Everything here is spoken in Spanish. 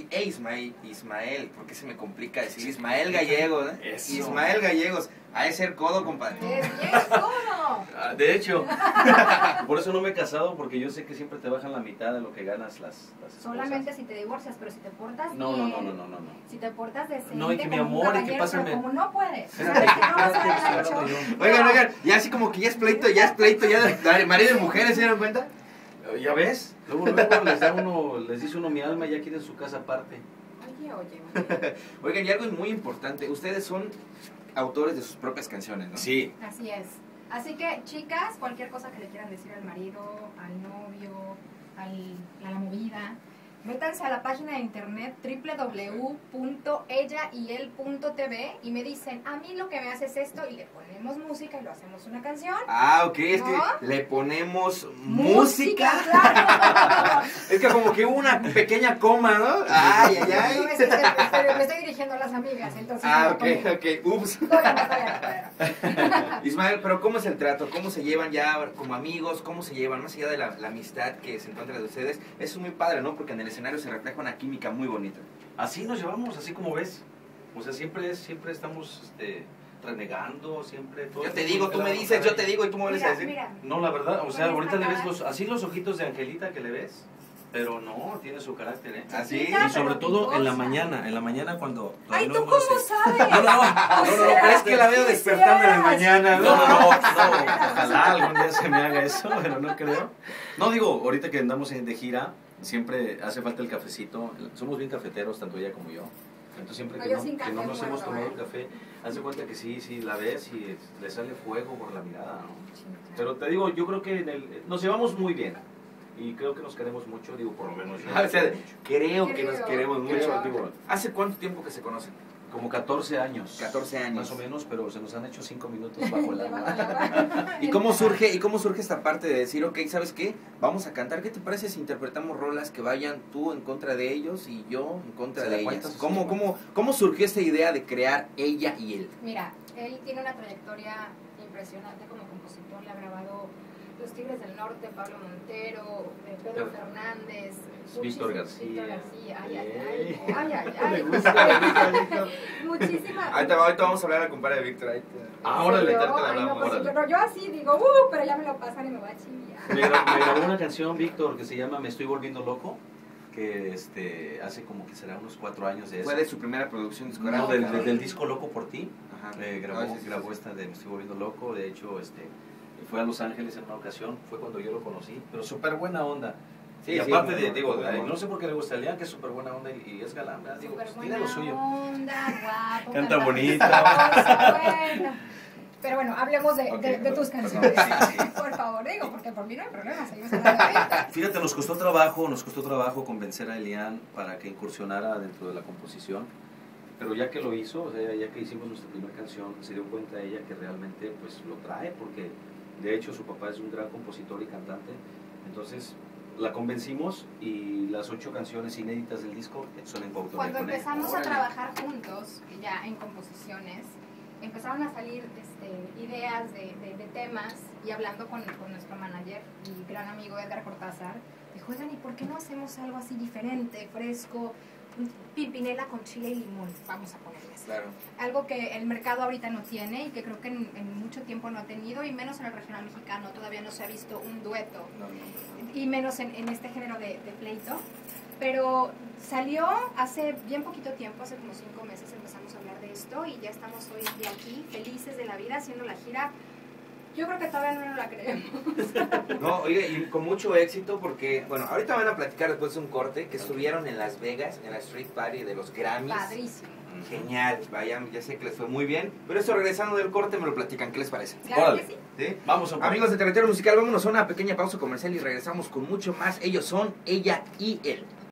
Ismael, ¿por qué se me complica decir Ismael Gallegos? Eso. Ismael Gallegos, ha de ser codo, compadre. Es bien codo. De hecho, por eso no me he casado, porque yo sé que siempre te bajan la mitad de lo que ganas las esposas. Solamente si te divorcias, pero si te portas No. bien, si te portas decente, No, y que mi como un amor, y que caballero, pásame. pero como no puedes, sabes que no vas a dar el ancho. Oigan, ya así como que ya es pleito, ya de marido y mujeres, ¿se dieron cuenta? ¿Ya ves? Luego les dice uno mi alma, ya quieren su casa aparte. Oye. Oigan, y algo muy importante, ustedes son autores de sus propias canciones, ¿no? Sí. Así es. Así que, chicas, cualquier cosa que le quieran decir al marido, al novio, a la movida, métanse a la página de internet www.ellayel.tv y me dicen, a mí lo que me hace es esto, y le ponemos música y lo hacemos una canción. Ah, ok, es ¿No? que le ponemos música. Claro. Es que como que hubo una pequeña coma, ¿no? Ay. No, es que me estoy dirigiendo a las amigas, entonces... Ah, me ok, pongo- ups. Todavía no. Ismael, pero ¿cómo es el trato? ¿Cómo se llevan ya como amigos? ¿Cómo se llevan? Más allá de la amistad que se encuentra de ustedes, eso es muy padre, ¿no? Porque en el escenario se refleja una química muy bonita. Así nos llevamos, así como ves. O sea, siempre estamos renegando, siempre todo. Yo te digo, tú me dices, yo te digo y tú me vuelves a decir. Mira, No, la verdad, o sea, Con ahorita esta le ves cara. así los ojitos de Angelita que le ves, pero no, tiene su carácter, ¿eh? ¿Así? Chiquita, Y sobre pero todo en la picosa. mañana cuando... Ay, todavía ¿tú no cómo hemos- sabes? No, pero es que la veo Sí, despertando en la sí, mañana, No, ¿no? ojalá algún día se me haga eso, pero no creo. No, digo, ahorita que andamos de gira, siempre hace falta el cafecito. Somos bien cafeteros, tanto ella como yo. Entonces siempre No, que yo no, sin que café no nos hemos muerto, tomado ¿eh? el café, hace cuenta que sí, la ves y le sale fuego por la mirada, ¿no? Pero te digo, yo creo que nos llevamos muy bien. Y creo que nos queremos mucho, digo, por lo menos yo. O sea, mucho. creo que nos queremos mucho. Creo. Digo, ¿Hace cuánto tiempo que se conocen? como 14 años. 14 años. Más o menos, pero se nos han hecho 5 minutos bajo el agua. ¿Y cómo surge esta parte de decir, ok, ¿sabes qué? Vamos a cantar. ¿Qué te parece si interpretamos rolas que vayan tú en contra de ellos y yo en contra ¿Se de la ellas? cuentas? ¿Cómo surgió esta idea de crear Ella y Él? Mira, él tiene una trayectoria impresionante como compositor, le ha grabado Los Tigres del Norte, Pablo Montero, Pedro Fernández, Víctor García. Víctor García, Ey. ay. Me gusta. Muchísimas. Ahorita vamos a hablar al compadre de Víctor. Ahora le Yo, ahorita le ay, no, hablamos. pues, órale. yo así digo, pero ya me lo pasan y me va a chillar. Me grabó una canción, Víctor, que se llama Me Estoy Volviendo Loco, que hace como que será unos 4 años de eso. Fue de su primera producción No, discográfica. del disco Loco por Ti. Ajá. Grabó esta de Me Estoy Volviendo Loco. De hecho, fue a Los Ángeles en una ocasión, fue cuando yo lo conocí, pero súper buena onda. Sí, y sí, aparte muy de, bueno, digo, muy bueno. no sé por qué le gusta a Leán, que es súper buena onda y es galán, ¿verdad? Digo, pues, tiene lo Superbuena suyo. onda, guapo. Canta bonito. Bueno. Pero bueno, hablemos de tus perdón. canciones. Sí, sí. Por favor, digo, porque por mí no hay problema, seguimos hablando de ahorita. Fíjate, nos costó trabajo convencer a Elian para que incursionara dentro de la composición, pero ya que lo hizo, o sea, ya que hicimos nuestra primera canción, se dio cuenta ella que realmente pues lo trae, porque de hecho su papá es un gran compositor y cantante, entonces la convencimos y las 8 canciones inéditas del disco son en coautoría Cuando con ella. empezamos a Órale. trabajar juntos, ya en composiciones, empezaron a salir ideas de temas, y hablando con nuestro manager y gran amigo Edgar Cortázar, dijo, oigan, ¿y por qué no hacemos algo así diferente, fresco? Pimpinela con chile y limón, vamos a ponerles. Claro. Algo que el mercado ahorita no tiene y que creo que en mucho tiempo no ha tenido, y menos en el regional mexicano, todavía no se ha visto un dueto, y menos en este género de pleito. Pero salió hace bien poquito tiempo, hace como 5 meses empezamos a hablar de esto, y ya estamos hoy de aquí, felices de la vida, haciendo la gira. Yo creo que todavía no la creemos. No, oiga, y con mucho éxito porque, bueno, ahorita van a platicar después de un corte que estuvieron en Las Vegas, en la Street Party de los Grammys. Padrísimo. Genial, vayan, ya sé que les fue muy bien. Pero eso regresando del corte me lo platican, ¿qué les parece? Claro Órale. que sí. ¿Sí? Vamos a Amigos de Territorio Musical, vámonos a una pequeña pausa comercial y regresamos con mucho más. Ellos son Ella y Él.